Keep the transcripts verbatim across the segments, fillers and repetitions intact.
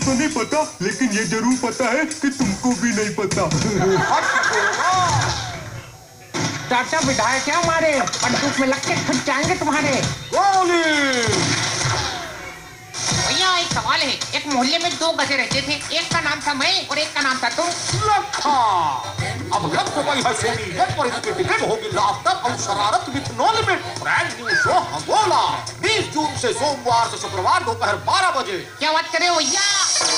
तो नहीं पता, लेकिन ये जरूर पता है कि तुमको भी नहीं पता। चाचा विधायक क्या हमारे बंदूक में लग के खुद जाएंगे तुम्हारे। गोली। भैया एक सवाल है, एक मोहल्ले में दो गधे रहते थे, एक का नाम था मैं और एक का नाम था तुम। लखा। अब लग तो गई है सोनी है, पर इसके टिकट होगी लाफ्टर और शरारत with no limit. Brand new show हंगोला बीस जून से सोमवार से शुक्रवार दोपहर बारह बजे। क्या बात करे भैया।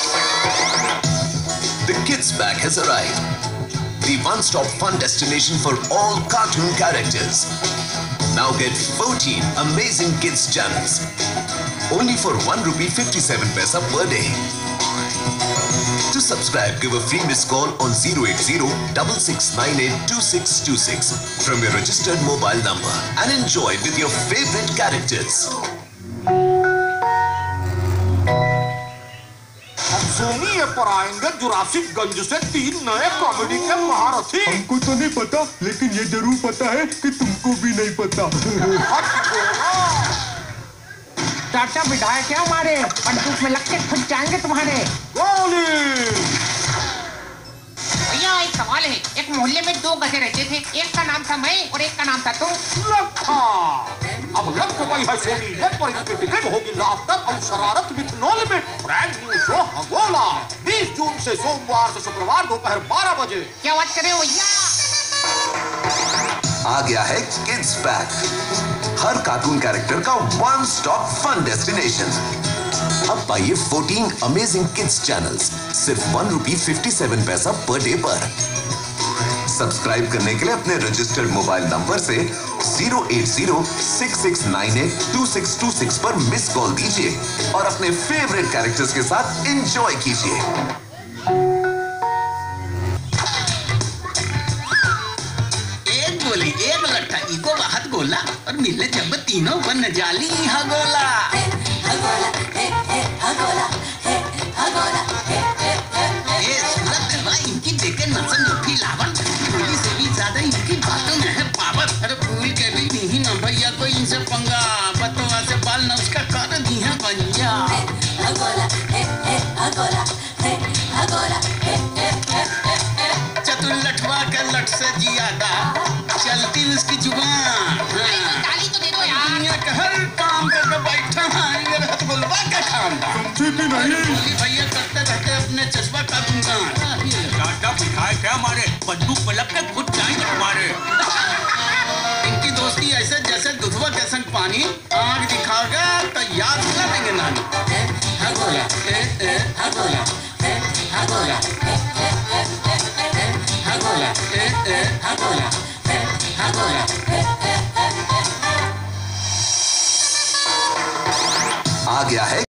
The Kids Bag has arrived. The one-stop fun destination for all cartoon characters. Now get fourteen amazing kids channels. Only for one rupee fifty-seven paisa per day. To subscribe, give a free missed call on zero eight zero, six six nine eight, two six two six from your registered mobile number and enjoy with your favorite characters. Soni पर आएंगे जुरासिकगंज से तीन नए comedy के महारथी। हमको तो नहीं पता, लेकिन ये जरूर पता है कि तुमको भी नहीं पता। चाचा विधायक क्या हमारे बंदूक में लग के खुद जाएंगे तुम्हारे। गोली। भैया एक सवाल है, एक मोहल्ले में दो गधे रहते थे, एक का नाम था मैं और एक का नाम था तुम। लखा। अब लग तो गई है सोनी है, पर इसके टिकट होगी लाफ्टर और शरारत with no limit. Brand new show हंगोला बीस जून से सोमवार से शुक्रवार दोपहर बारह बजे। क्या बात करे भैया। आ गया है किड्स बैग, हर कार्टून कैरेक्टर का वन स्टॉप फन डेस्टिनेशन। अब पाइए फोर्टीन अमेजिंग किड्स चैनल्स सिर्फ one rupee fifty seven paisa per day पर। सब्सक्राइब करने के लिए अपने रजिस्टर्ड मोबाइल नंबर से zero eight zero, six six nine eight, two six two six पर मिस कॉल दीजिए और अपने फेवरेट कैरेक्टर्स के साथ एंजॉय कीजिए। एक गोली एक लट्ठा इको बाहत गोला और मिले जब तीनों बन जाली हा गोला। ये सूरत है इनकी देखे नसन उठी लावन, गोली से भी ज्यादा इनकी बातों में है पावर। अरे भूल के भी नहीं ना भैया कोई इनसे पंगा, बतवा से बाल न उसका कर दी है पंजा। चतुर लठवा के लठ से जियादा चलती उसकी जुबान। ताली तो दे दो यार। दुनिया का हर काम करके बैठा है ये रहत गुलबा का खानदान। समझे कि नहीं? भैया करते रहते अपने चश्मा का गुणगान। टाटा विधायक क्या हमारे बंदूक में लग के खुद जाएंगे तुम्हारे। इनकी दोस्ती ऐसे जैसे दुधवा के संग पानी, आग दिखाओगे तो याद कर देंगे नानी। हगोला ए ए हगोला ए हगोला हगोला ए ए हगोला ए हगोला। आ गया है